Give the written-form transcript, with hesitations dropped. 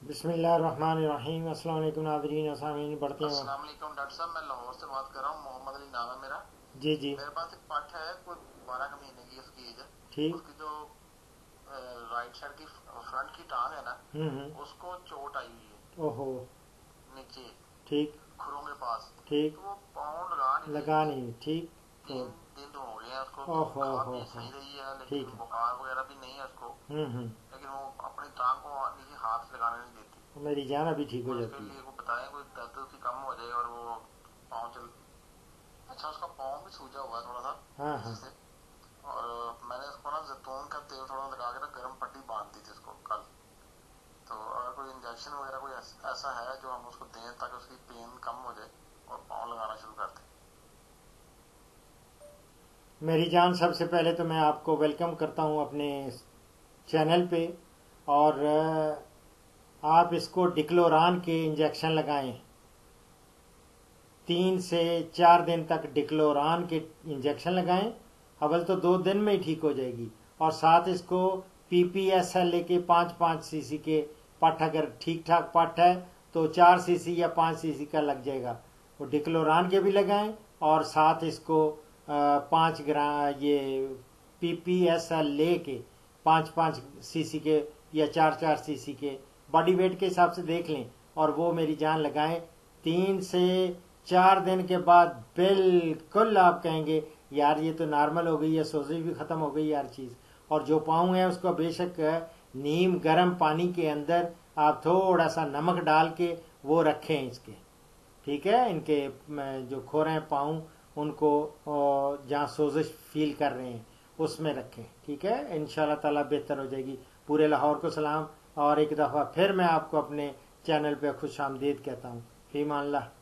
बिस्मिल्लाहिर्रहमानिर्रहीम। अस्सलाम वालेकुम नाज़रीन और सामीन। बढ़ते हैं। अस्सलाम वालेकुम डॉक्टर साहब, मैं लाहौर से बात कर रहा हूँ। मोहम्मद अली नाम है मेरा। जी जी। मेरे पास एक पट है, कोई 12 का महीने की उसकी एज है। ठीक। उसकी जो राइट साइड की फ्रंट की टांग है ना, उसको चोट आई हुई है ओहो। नीचे ठीक खुरों के पास। ठीक। तो वो पाँव लगा नहीं। ठीक। 3 दिन तो हो गए हैं उसको। ओहो खा हो भी सही रही है, ठीक लेकिन है। बुखार वगैरह भी नहीं है उसको। लेकिन वो अपनी टांग को नीचे हाथ लगाने नहीं देती। मेरी जान अभी ठीक हो कोई उसके जाती लिए है। को बताएं, कोई दर्द उसकी कम हो जाए और वो पाँव चल। अच्छा, उसका पाँव भी सूजा हुआ है थोड़ा सा हाँ नीचे हाँ। से। और मैंने उसको ना जैतून का तेल थोड़ा लगा के ना गर्म पट्टी बांध दी थी उसको कल। तो अगर कोई इंजेक्शन वगैरह कोई ऐसा है जो हम उसको दें ताकि उसकी पेन कम हो जाए और पाँव लगाना शुरू कर दें। मेरी जान, सबसे पहले तो मैं आपको वेलकम करता हूँ अपने चैनल पे। और आप इसको डिक्लोरान के इंजेक्शन लगाएं। 3 से 4 दिन तक डिक्लोरान के इंजेक्शन लगाएं। अव्वल तो 2 दिन में ही ठीक हो जाएगी। और साथ इसको PPSL लेके 5-5 सीसी के पट, अगर ठीक ठाक पट है तो 4 सीसी या 5 सीसी का लग जाएगा। वो डिक्लोरान के भी लगाएं और साथ इसको 5 ग्राम ये PPSL लेके 5-5 सीसी के या 4-4 सीसी के बॉडी वेट के हिसाब से देख लें और वो मेरी जान लगाएं। 3 से 4 दिन के बाद बिल्कुल आप कहेंगे यार ये तो नॉर्मल हो गई है, सोजिश भी खत्म हो गई यार चीज। और जो पाँव है उसको बेशक नीम गर्म पानी के अंदर आप थोड़ा सा नमक डाल के वो रखें इसके। ठीक है, इनके जो खोर हैं पाँव उनको जहाँ सोजिश फील कर रहे हैं उसमें रखें। ठीक है, इंशाल्लाह ताला बेहतर हो जाएगी। पूरे लाहौर को सलाम। और एक दफ़ा फिर मैं आपको अपने चैनल पे खुश आमदीद कहता हूँ। फीमान अल्लाह।